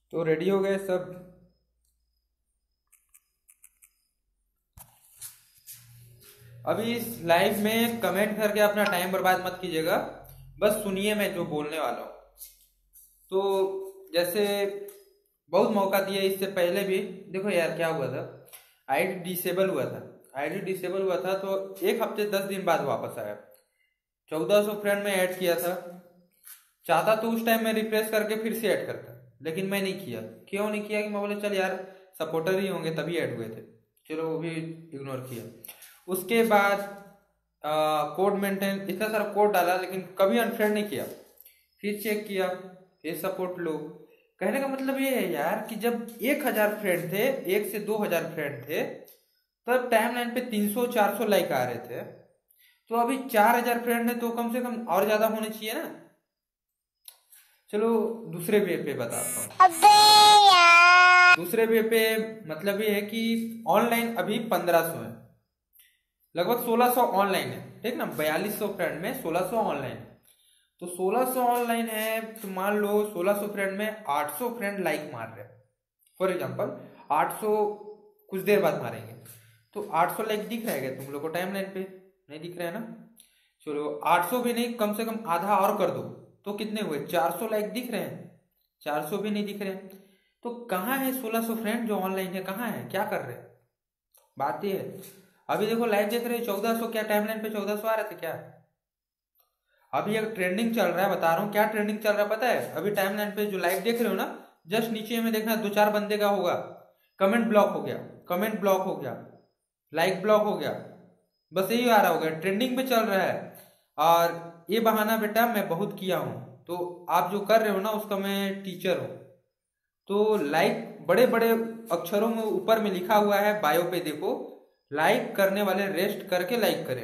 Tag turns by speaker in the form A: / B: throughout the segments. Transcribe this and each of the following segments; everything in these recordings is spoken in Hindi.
A: तो रेडी हो गए सब। अभी इस लाइव में कमेंट करके अपना टाइम बर्बाद मत कीजिएगा, बस सुनिए मैं जो बोलने वाला हूँ। तो जैसे बहुत मौका दिया इससे पहले भी। देखो यार क्या हुआ था, आईडी डिसेबल हुआ था। आईडी डिसेबल हुआ था तो एक हफ्ते 10 दिन बाद वापस आया। 1400 फ्रेंड में ऐड किया था। चाहता तो उस टाइम मैं रिफ्रेश करके फिर से ऐड करता, लेकिन मैं नहीं किया। क्यों नहीं किया कि मैं बोले चल यार सपोर्टर ही होंगे तभी ऐड हुए थे, चलो वो भी इग्नोर किया। उसके बाद कोड मेंटेन इतना सारा कोड डाला लेकिन कभी अनफ्रेंड नहीं किया। फिर चेक किया, फिर सपोर्ट लो। कहने का मतलब ये है यार कि जब 1000 फ्रेंड थे, 1 से 2000 फ्रेंड थे, तब टाइमलाइन पे 300-400 लाइक आ रहे थे। तो अभी 4000 फ्रेंड है तो कम से कम और ज्यादा होने चाहिए ना। चलो दूसरे वे पे बताता हूँ। अबे यार दूसरे वे पे मतलब ये है कि ऑनलाइन अभी 1500 है, लगभग 1600 ऑनलाइन है, ठीक ना। 4200 फ्रेंड में 1600 ऑनलाइन है। तो 1600 ऑनलाइन है तो मान लो 1600 फ्रेंड में 800 फ्रेंड लाइक मार रहे हैं। फॉर एग्जांपल 800 कुछ देर बाद मारेंगे तो 800 लाइक दिख रहा है तुम लोग को टाइमलाइन पे? नहीं दिख रहा है ना। चलो 800 भी नहीं, कम से कम आधा और कर दो तो कितने हुए? 400 लाइक दिख रहे हैं। 400 भी नहीं दिख रहे हैं। तो कहाँ है 1600 फ्रेंड जो ऑनलाइन है? कहाँ है, क्या कर रहे हैं? बात ये है। अभी देखो लाइव देख रहे हैं 1400, क्या टाइमलाइन पे 1400 आ रहे थे क्या? अभी एक ट्रेंडिंग चल रहा है, बता रहा हूँ क्या ट्रेंडिंग चल रहा है पता है? अभी टाइमलाइन पे जो लाइव देख रहे हो ना, जस्ट नीचे में देखना 2-4 बंदे का होगा कमेंट ब्लॉक हो गया, कमेंट ब्लॉक हो गया, लाइक ब्लॉक हो गया, बस यही आ रहा होगा, ट्रेंडिंग पे चल रहा है। और ये बहाना बेटा मैं बहुत किया हूँ, तो आप जो कर रहे हो ना उसका मैं टीचर हूँ। तो लाइक बड़े बड़े अक्षरों में ऊपर में लिखा हुआ है, बायो पे देखो, लाइक करने वाले रेस्ट करके लाइक करें।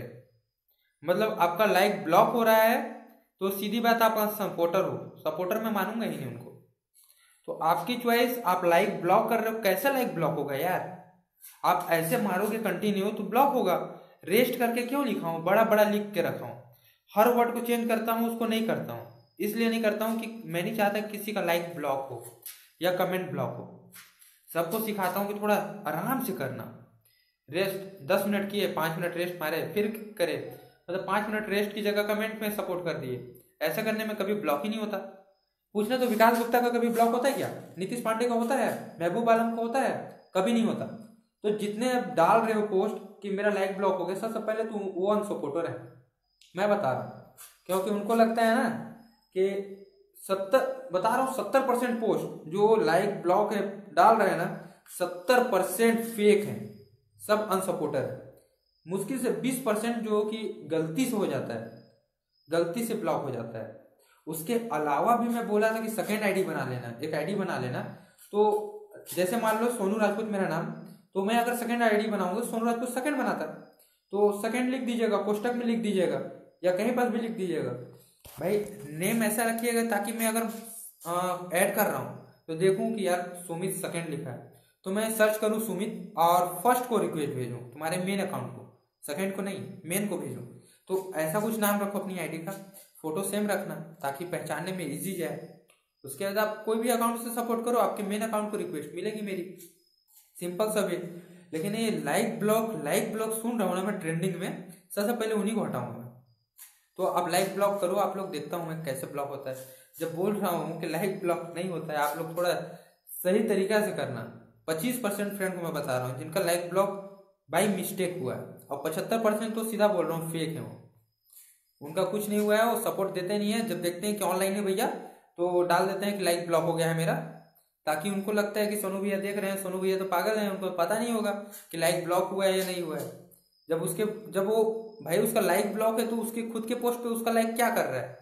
A: मतलब आपका लाइक ब्लॉक हो रहा है तो सीधी बात आप सपोर्टर हो, सपोर्टर मैं मानूंगा ही नहीं उनको। तो आपकी चॉइस, आप लाइक ब्लॉक कर रहे हो, कैसे लाइक ब्लॉक होगा यार? आप ऐसे मारोगे कंटिन्यू तो ब्लॉक होगा। रेस्ट करके क्यों लिखा हूँ, बड़ा बड़ा लिख के रखा हूँ। हर वर्ड को चेंज करता हूँ, उसको नहीं करता हूँ। इसलिए नहीं करता हूँ कि मैं नहीं चाहता कि किसी का लाइक ब्लॉक हो या कमेंट ब्लॉक हो। सबको सिखाता हूँ कि थोड़ा आराम से करना। रेस्ट 10 मिनट किए, 5 मिनट रेस्ट मारे, फिर करे। मतलब 5 मिनट रेस्ट की जगह कमेंट में सपोर्ट कर दिए। ऐसा करने में कभी ब्लॉक ही नहीं होता। पूछना तो विकास गुप्ता का कभी ब्लॉक होता है क्या? नीतीश पांडे का होता है? महबूब आलम का होता है? कभी नहीं होता। तो जितने आप डाल रहे हो पोस्ट कि मेरा लाइक ब्लॉक हो गया, सबसे पहले तो वो अनसपोर्टर है, मैं बता रहा हूँ। क्योंकि उनको लगता है ना कि 70, बता रहा हूँ 70% पोस्ट जो लाइक ब्लॉक है डाल रहे हैं ना, 70% फेक है, सब अनसपोर्टर है। मुश्किल से 20% जो कि गलती से हो जाता है, गलती से ब्लॉक हो जाता है। उसके अलावा भी मैं बोला था कि सेकेंड आईडी बना लेना, एक आईडी बना लेना। तो जैसे मान लो सोनू राजपूत मेरा नाम, तो मैं अगर सेकेंड आईडी बनाऊंगा, सोनू राजपूत सेकेंड बनाता, तो सेकेंड लिख दीजिएगा, कोष्टक में लिख दीजिएगा या कहीं पर भी लिख दीजिएगा। भाई नेम ऐसा रखिएगा ताकि मैं अगर ऐड कर रहा हूँ तो देखूं कि यार सुमित सेकेंड लिखा है, तो मैं सर्च करूं सुमित और फर्स्ट को रिक्वेस्ट भेजूं, तुम्हारे मेन अकाउंट को, सेकेंड को नहीं, मेन को भेजूं। तो ऐसा कुछ नाम रखो अपनी आईडी का, फोटो सेम रखना ताकि पहचानने में इजी जाए। उसके बाद आप कोई भी अकाउंट से सपोर्ट करो, आपके मेन अकाउंट को रिक्वेस्ट मिलेगी मेरी, सिंपल सब है। लेकिन ये लाइक ब्लॉक सुन रहा हूँ ना मैं ट्रेंडिंग में, सबसे पहले उन्हीं को हटाऊंगा। तो अब लाइक ब्लॉक करो आप लोग, देखता हूँ मैं कैसे ब्लॉक होता है। जब बोल रहा हूँ कि लाइक ब्लॉक नहीं होता है, आप लोग थोड़ा सही तरीका से करना। 25% फ्रेंड को मैं बता रहा हूँ जिनका लाइक ब्लॉक बाई मिस्टेक हुआ है, और 75% तो सीधा बोल रहा हूँ फेक है वो, उनका कुछ नहीं हुआ है, वो सपोर्ट देते नहीं है। जब देखते हैं कि ऑनलाइन है भैया तो डाल देते हैं कि लाइक ब्लॉक हो गया है मेरा, ताकि उनको लगता है कि सोनू भैया देख रहे हैं, सोनू भैया तो पागल हैं, उनको पता नहीं होगा कि लाइक ब्लॉक हुआ है या नहीं हुआ है। जब वो भाई उसका लाइक ब्लॉक है तो उसके खुद के पोस्ट पे उसका लाइक क्या कर रहा है,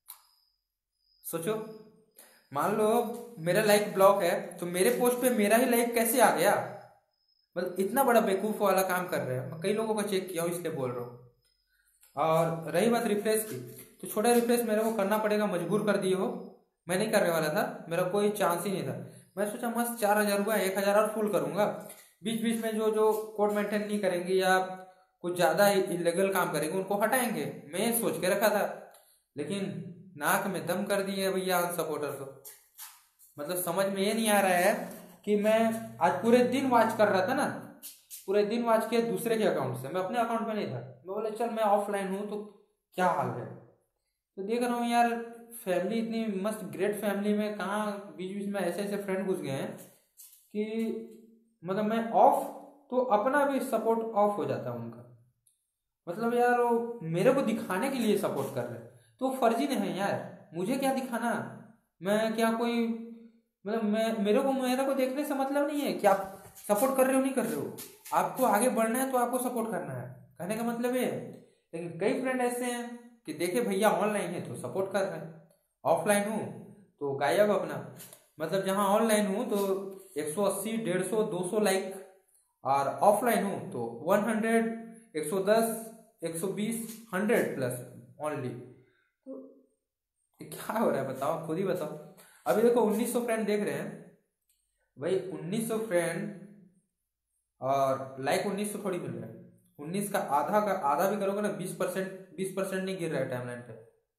A: सोचो। मान लो मेरा लाइक ब्लॉक है तो मेरे पोस्ट पे मेरा ही लाइक कैसे आ गया? मतलब इतना बड़ा बेवकूफ वाला काम कर रहे हैं। मैं कई लोगों का चेक किया हूँ इसलिए बोल रहा हूँ। और रही बात रिफ्रेश की, तो छोटा रिफ्रेश मेरे को करना पड़ेगा, मजबूर कर दिए हो। मैं नहीं करने वाला था, मेरा कोई चांस ही नहीं था। मैं सोचा मस्त 4000 हुआ, 1000 और फुल करूंगा। बीच बीच में जो जो कोड मेंटेन नहीं करेंगे या कुछ ज्यादा इलीगल काम करेंगे उनको हटाएंगे, मैं सोच के रखा था। लेकिन नाक में दम कर दिए भैया सपोर्टर को। मतलब समझ में ये नहीं आ रहा है कि मैं आज पूरे दिन वॉच कर रहा था ना, पूरे दिन वॉच किया दूसरे के अकाउंट से, मैं अपने अकाउंट में नहीं था। मैं बोला चल मैं ऑफलाइन हूँ तो क्या हाल है, तो देख रहा हूँ यार फैमिली इतनी मस्त ग्रेट फैमिली में कहाँ बीच बीच में ऐसे ऐसे फ्रेंड घुस गए हैं कि मतलब मैं ऑफ तो अपना भी सपोर्ट ऑफ हो जाता है उनका। मतलब यार वो मेरे को दिखाने के लिए सपोर्ट कर रहे हैं, तो फर्जी नहीं है यार, मुझे क्या दिखाना, मैं क्या कोई मतलब मैं मेरे को देखने से मतलब नहीं है कि आप सपोर्ट कर रहे हो नहीं कर रहे हो, आपको आगे बढ़ना है तो आपको सपोर्ट करना है, कहने का मतलब ये है। लेकिन कई फ्रेंड ऐसे हैं कि देखे भैया ऑनलाइन है तो सपोर्ट कर रहे हैं, ऑफलाइन हूँ तो गायब अपना। मतलब जहाँ ऑनलाइन हूँ तो 180 150 200 लाइक, और ऑफलाइन हूँ तो 100 110 120 100 प्लस ओनली। तो क्या हो रहा है बताओ, खुद ही बताओ। अभी देखो 1900 फ्रेंड देख रहे हैं भाई, 1900 फ्रेंड और लाइक 1900 थोड़ी मिल रहा है, 19 का आधा भी करोगे ना 20% नहीं गिर रहा है टाइमलाइन पे।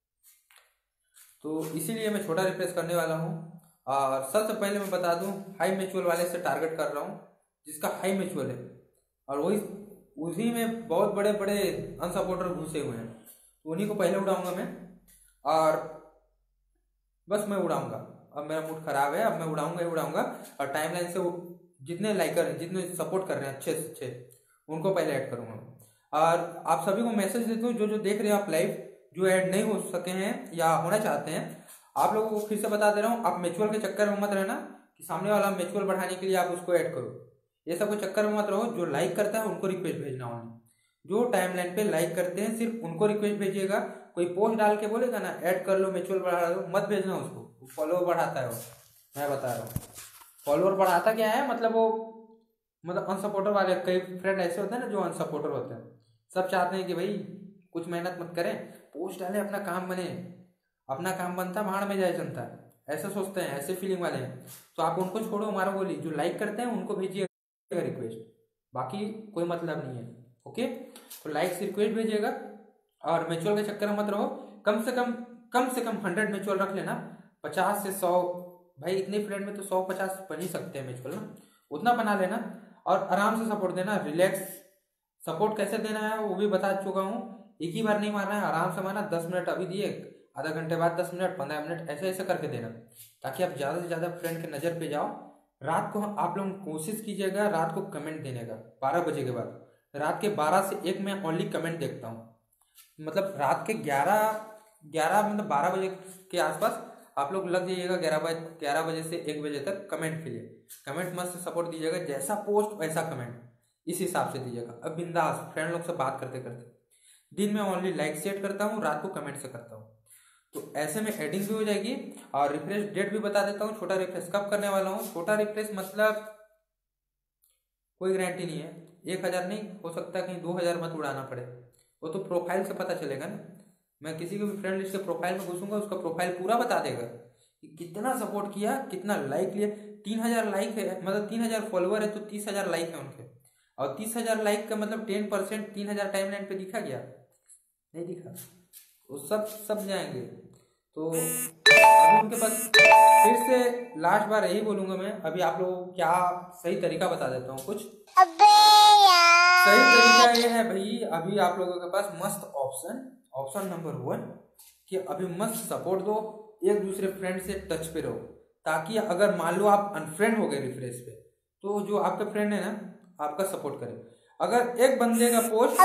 A: तो इसीलिए मैं छोटा रिफ्रेश करने वाला हूँ। और सबसे पहले मैं बता दूं हाई मैच्योर वाले से टारगेट कर रहा हूँ, जिसका हाई मैच्योर है, और वही उसी में बहुत बड़े बड़े अनसपोर्टर घुसे हुए हैं, तो उन्हीं को पहले उड़ाऊंगा मैं। और बस मैं उड़ाऊंगा, अब मेरा मूड खराब है, अब मैं उड़ाऊंगा ही उड़ाऊंगा। और टाइमलाइन से जितने लाइकर हैं जितने सपोर्ट कर रहे हैं अच्छे से अच्छे उनको पहले ऐड करूंगा। और आप सभी को मैसेज देता हूँ जो देख रहे हैं आप लाइव, जो ऐड नहीं हो सके हैं या होना चाहते हैं, आप लोगों को फिर से बता दे रहा हूँ, आप म्यूचुअल के चक्कर में मत रहना कि सामने वाला म्यूचुअल बढ़ाने के लिए आप उसको ऐड करो, ये सब के चक्कर में मत रहो। जो लाइक करता है उनको रिक्वेस्ट भेजना होना, जो टाइमलाइन पे लाइक करते हैं सिर्फ उनको रिक्वेस्ट भेजिएगा। कोई पोस्ट डाल के बोलेगा ना ऐड कर लो म्यूचुअल बढ़ा लो, मत भेजना उसको, फॉलोअर बढ़ाता है वो, मैं बता रहा हूँ। फॉलोअर बढ़ाता क्या है मतलब वो मतलब अनसपोर्टर वाले कई फ्रेंड ऐसे होते हैं ना जो अनसपोर्टर होते हैं, सब चाहते हैं कि भाई कुछ मेहनत मत करें, पोस्ट डालें अपना काम बने, अपना काम बनता भाड़ में जाए जनता, ऐसे सोचते हैं, ऐसे फीलिंग वाले हैं। तो आप उनको छोड़ो, मारो गोली, जो लाइक करते हैं उनको भेजिएगा रिक्वेस्ट, बाकी कोई मतलब नहीं है। ओके, तो लाइक से रिक्वेस्ट भेजिएगा। और म्यूचुअल के चक्कर में मत रहो, कम से कम 100 म्यूचुअल रख लेना, 50 से 100, भाई इतने फ्रेंड में तो 100-50 बन ही सकते हैं म्यूचुअल ना, उतना बना लेना। और आराम से सपोर्ट देना, रिलैक्स सपोर्ट कैसे देना है वो भी बता चुका हूँ, एक ही बार नहीं मारना है, आराम से मारना, 10 मिनट अभी दिए, आधा घंटे बाद 10 मिनट 15 मिनट ऐसे ऐसे करके देना, ताकि आप ज़्यादा से ज़्यादा फ्रेंड के नज़र पे जाओ। रात को आप लोग कोशिश कीजिएगा रात को कमेंट देने का, 12 बजे के बाद, रात के 12 से 1 में ओनली कमेंट देखता हूँ, मतलब रात के 11 मतलब 12 बजे के आसपास आप लोग लग जाइएगा, 11 बजे से 1 बजे तक कमेंट के लिए। कमेंट मस्त सपोर्ट दीजिएगा, जैसा पोस्ट वैसा कमेंट, इस हिसाब से दीजिएगा। अब बिंदास फ्रेंड लोग से बात करते करते, दिन में ओनली लाइक सेट करता हूँ, रात को कमेंट से करता हूँ, तो ऐसे में एडिंग भी हो जाएगी। और रिफ्रेश डेट भी बता देता हूँ, छोटा रिफ्रेश कब करने वाला हूँ। छोटा रिफ्रेश मतलब कोई गारंटी नहीं है, 1000 नहीं, हो सकता है कहीं 2000 मत उड़ाना पड़े, वो तो प्रोफाइल से पता चलेगा ना। मैं किसी को भी फ्रेंड लिस्ट के प्रोफाइल में घुसूंगा, उसका प्रोफाइल पूरा बता देगा कि कितना सपोर्ट किया, कितना लाइक लिया। 3000 लाइक है, मतलब 3000 फॉलोअर है तो 30,000 लाइक है उनके, और 30,000 लाइक का मतलब 10% 3000 टाइमलाइन पे दिखा गया, नहीं दिखा, वो सब जाएंगे। तो अभी उनके पास फिर से लास्ट बार यही बोलूंगा मैं, अभी आप लोगों को क्या सही तरीका बता देता हूँ कुछ। सही तरीका ये है भाई, अभी आप लोगों के पास मस्त ऑप्शन नंबर 1 कि अभी मस्त सपोर्ट दो, एक दूसरे फ्रेंड से टच पे रहो, ताकि अगर मान लो आप अनफ्रेंड हो गए रिफ्रेश पे, तो जो आपका फ्रेंड है ना आपका सपोर्ट करे। अगर एक बंदे का पोस्ट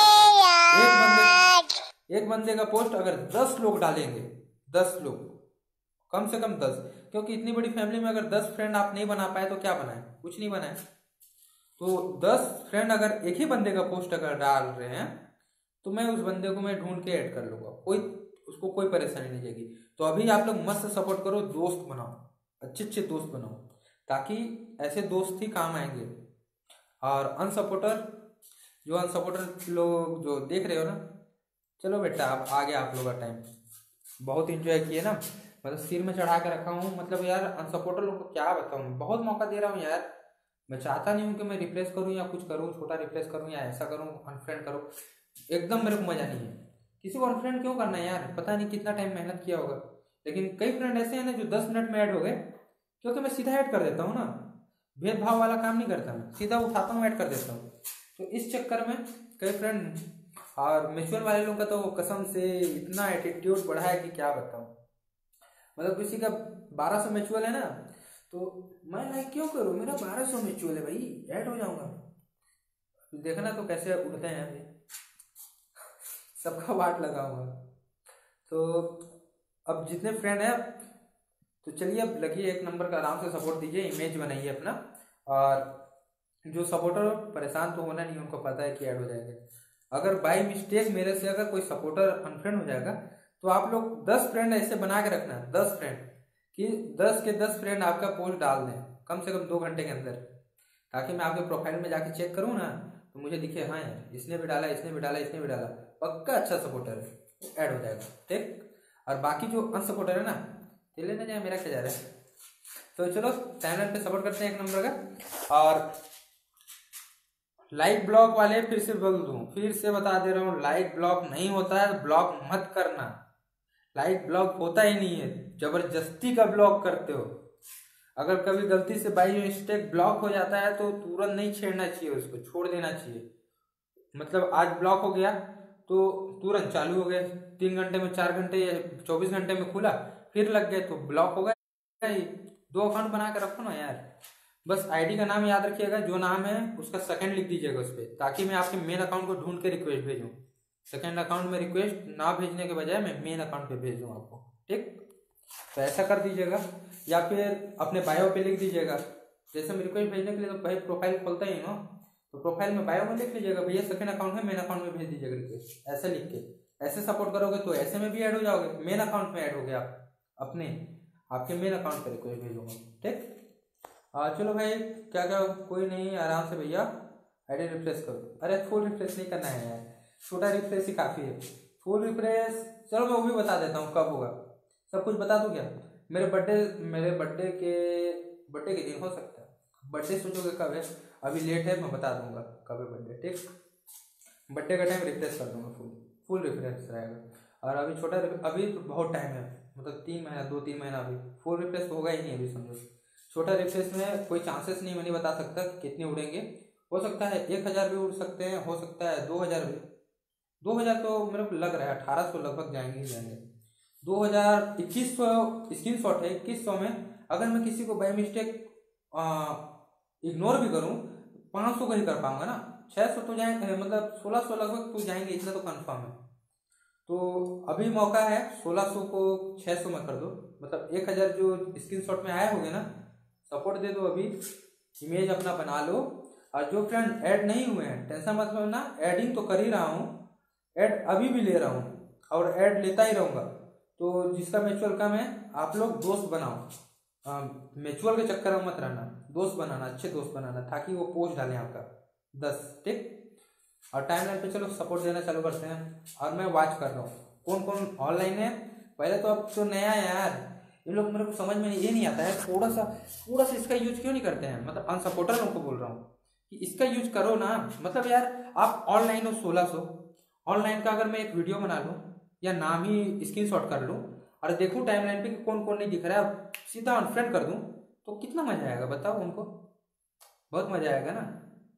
A: अगर 10 लोग डालेंगे, 10 लोग कम से कम 10, क्योंकि इतनी बड़ी फैमिली में अगर 10 फ्रेंड आप नहीं बना पाए तो क्या बनाए, कुछ नहीं बनाए। तो 10 फ्रेंड अगर एक ही बंदे का पोस्ट अगर डाल रहे हैं तो मैं उस बंदे को मैं ढूंढ के ऐड कर लूंगा, उसको कोई परेशानी नहीं जाएगी। तो अभी आप लोग मस्त सपोर्ट करो, दोस्त बनाओ, अच्छे दोस्त बनाओ, ताकि ऐसे दोस्त ही काम आएंगे। और अनसपोर्टर लोग जो देख रहे हो ना, चलो बेटा अब आ गया आप लोग का टाइम, बहुत इंजॉय किए ना, मतलब सिर में चढ़ा के रखा हूँ। मतलब यार अनसपोर्टर लोग को क्या बताऊँ, बहुत मौका दे रहा हूँ यार, मैं चाहता नहीं हूँ कि मैं रिप्लेस करूँ या कुछ करूँ, छोटा रिप्लेस करूँ या ऐसा करूँ, अनफ्रेंड करूँ, एकदम मेरे को मजा नहीं है। किसी को अनफ्रेंड क्यों करना है यार, पता नहीं कितना टाइम मेहनत किया होगा। लेकिन कई फ्रेंड ऐसे हैं ना जो 10 मिनट में ऐड हो गए, क्योंकि मैं सीधा ऐड कर देता हूँ ना, भेदभाव वाला काम नहीं करता, मैं सीधा उठाता हूँ ऐड कर देता हूँ। तो इस चक्कर में कई फ्रेंड और म्यूचुअल वाले लोगों का तो कसम से इतना एटीट्यूड बढ़ा है कि क्या बताऊँ। मतलब किसी का 1200 म्यूचुअल है ना, तो मैं लाइक क्यों करूँ, मेरा 1200 म्यूचुअल है भाई, ऐड हो जाऊंगा। देखना तो कैसे उठते हैं अभी, सबका वाट लगाऊंगा। तो अब जितने फ्रेंड हैं, तो चलिए अब लगिए एक नंबर का आराम से सपोर्ट दीजिए, इमेज बनाइए अपना। और जो सपोर्टर परेशान तो होना नहीं, उनको पता है कि ऐड हो जाएगा। अगर बाई मिस्टेक मेरे से अगर कोई सपोर्टर अनफ्रेंड हो जाएगा, तो आप लोग 10 फ्रेंड ऐसे बना के रखना, 10 फ्रेंड कि 10 के 10 फ्रेंड आपका पोस्ट डाल दें कम से कम 2 घंटे के अंदर, ताकि मैं आपके प्रोफाइल में जाके चेक करूँ ना, तो मुझे दिखे हाँ यार इसने भी डाला, इसने भी डाला, इसने भी डाला, पक्का अच्छा सपोर्टर है, ऐड हो जाएगा। ठीक, और बाकी जो अनसपोर्टर है ना, ये लेना जाए, मेरा क्या जा रहा है। तो चलो चैनल पे सपोर्ट करते हैं एक नंबर का। और लाइक ब्लॉक वाले फिर से बोल दूं, फिर से बता दे रहा हूँ, लाइक ब्लॉक नहीं होता है, ब्लॉक मत करना। लाइक ब्लॉक होता ही नहीं है, जबरदस्ती का ब्लॉक करते हो। अगर कभी गलती से बाई मिस्टेक ब्लॉक हो जाता है तो तुरंत नहीं छेड़ना चाहिए, उसको छोड़ देना चाहिए। मतलब आज ब्लॉक हो गया तो तुरंत चालू हो गया, 3 घंटे में, 4 घंटे या 24 घंटे में खुला, फिर लग गए तो ब्लॉक हो गया ही। 2 अकाउंट बना के रखो ना यार। बस आईडी का नाम याद रखिएगा, जो नाम है उसका सेकंड लिख दीजिएगा उस पर, ताकि मैं आपके मेन अकाउंट को ढूंढ के रिक्वेस्ट भेजूँ। सेकंड अकाउंट में रिक्वेस्ट ना भेजने के बजाय मैं मेन अकाउंट पे भेज दूँ आपको। ठीक, तो ऐसा कर दीजिएगा, या फिर अपने बायो पे लिख दीजिएगा। जैसे मैं रिक्वेस्ट भेजने के लिए तो भाई प्रोफाइल खोलता ही ना, तो प्रोफाइल में बायो में लिख लीजिएगा भैया सेकंड अकाउंट है, मेन अकाउंट में भेज दीजिएगा रिक्वेस्ट, ऐसे लिख के। ऐसे सपोर्ट करोगे तो ऐसे में भी ऐड हो जाओगे, मेन अकाउंट में ऐड हो गया आप अपने, आपके मेन अकाउंट पर रिक्वेस्ट भेजूंगा। ठीक, चलो भाई, क्या क्या, कोई नहीं, आराम से भैया आईडी रिफ्रेश करो। अरे फुल रिफ्रेश नहीं करना है यार, छोटा रिफ्रेश ही काफ़ी है। फुल रिफ्रेश चलो मैं वो भी बता देता हूँ कब होगा, सब कुछ बता दूँ क्या। मेरे बर्थडे के दिन हो सकता है। बर्थडे सोचोगे कब है, अभी लेट है, मैं बता दूंगा कब है बर्थडे। ठीक, बर्थडे का टाइम रिफ्रेश कर दूंगा, फुल रिफ्रेश रहेगा। और अभी तो बहुत टाइम है, मतलब 3 महीना, 2-3 महीना, अभी फुल रिफ्रेश होगा ही नहीं अभी समझो। छोटा रिफ्रेश में कोई चांसेस नहीं, मैं नहीं बता सकता कितने उड़ेंगे। हो सकता है 1000 भी उड़ सकते हैं, हो सकता है 2000 भी। 2000 तो मेरे को लग रहा है 1800 लगभग जाएंगे ही जाएंगे। 2000, 2100 स्क्रीन शॉट है। 2100 में अगर मैं किसी को बाई मिस्टेक इग्नोर भी करूं, 500 का ही कर पाऊंगा ना, 600 तो जाएंगे, मतलब 1600 लगभग तो जाएंगे, इतना तो कंफर्म है। तो अभी मौका है, 1600 को 600 में कर दो, मतलब 1000 जो स्क्रीनशॉट में आए होंगे ना, सपोर्ट दे दो अभी, इमेज अपना बना लो। और जो फ्रेंड ऐड नहीं हुए हैं टेंशन मत लो ना, एडिंग तो कर ही रहा हूँ, ऐड अभी भी ले रहा हूँ और ऐड लेता ही रहूँगा। तो जिसका म्यूचुअल कम है, आप लोग दोस्त बनाओ, म्यूचुअल के चक्कर में मत रहना, दोस्त बनाना, अच्छे दोस्त बनाना, ताकि वो पोस्ट डालें आपका 10। ठीक, और टाइमलाइन पे चलो सपोर्ट देना चालू करते हैं। और मैं वॉच कर रहा हूँ कौन कौन ऑनलाइन है। पहले तो अब तो नया है यार, इन लोग मेरे को समझ में ये नहीं आता है, थोड़ा सा इसका यूज क्यों नहीं करते हैं। मतलब अनसपोर्टर लोगों को बोल रहा हूँ कि इसका यूज करो ना। मतलब यार आप ऑनलाइन हो 1600, ऑनलाइन का अगर मैं एक वीडियो बना लूँ या नाम ही स्क्रीनशॉट कर लूँ और देखूँ टाइमलाइन पे कि कौन कौन नहीं दिख रहा है, सीधा अनफ्रेंड कर दूँ, तो कितना मजा आएगा बताओ उनको, बहुत मजा आएगा ना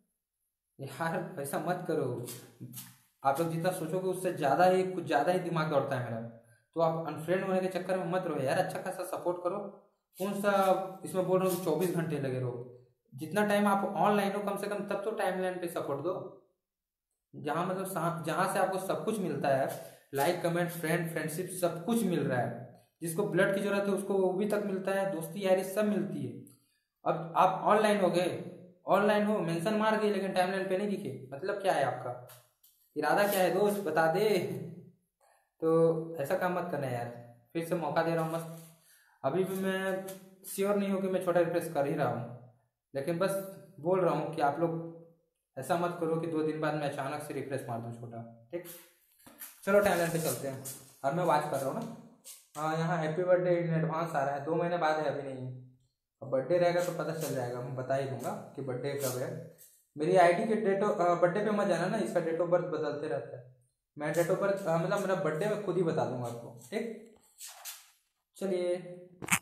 A: यार। ऐसा मत करो, आप लोग जितना सोचोगे उससे ज़्यादा ही, कुछ ज़्यादा ही दिमाग दौड़ता है मेरा। तो आप अनफ्रेंड होने के चक्कर में मत रहो यार, अच्छा खासा सपोर्ट करो। कौन सा इसमें बोल रहा हूँ 24 घंटे लगे रहो, जितना टाइम आप ऑनलाइन हो कम से कम तब तो टाइमलाइन पे सपोर्ट दो, जहाँ मतलब जहाँ से आपको सब कुछ मिलता है, लाइक कमेंट फ्रेंडशिप सब कुछ मिल रहा है। जिसको ब्लड की जरूरत है उसको वो भी तक मिलता है, दोस्ती यारी सब मिलती है। अब आप ऑनलाइन हो गए, ऑनलाइन हो, मेंशन मार गए, लेकिन टाइमलाइन पे नहीं दिखे, मतलब क्या है आपका इरादा, क्या है दोस्त बता दे। तो ऐसा काम मत करना यार, फिर से मौका दे रहा हूँ मस्त। अभी भी मैं श्योर नहीं हूँ कि मैं छोटा रिफ्रेश कर ही रहा हूँ, लेकिन बस बोल रहा हूँ कि आप लोग ऐसा मत करो कि 2 दिन बाद मैं अचानक से रिफ्रेश मार दूँ छोटा। ठीक, चलो टाइमलाइन पे चलते हैं। और मैं वॉच कर रहा हूँ ना, हाँ यहाँ हैप्पी बर्थडे इन एडवांस आ रहा है, 2 महीने बाद है, अभी नहीं है। अब बर्थडे रहेगा तो पता चल जाएगा, मैं बता ही दूंगा कि बर्थडे कब है। मेरी आईडी के बर्थडे पे मत जाना ना, इसका डेट ऑफ बर्थ बदलते रहता है। मैं डेट ऑफ बर्थ मतलब मेरा बर्थडे मैं खुद ही बता दूंगा आपको। ठीक, चलिए।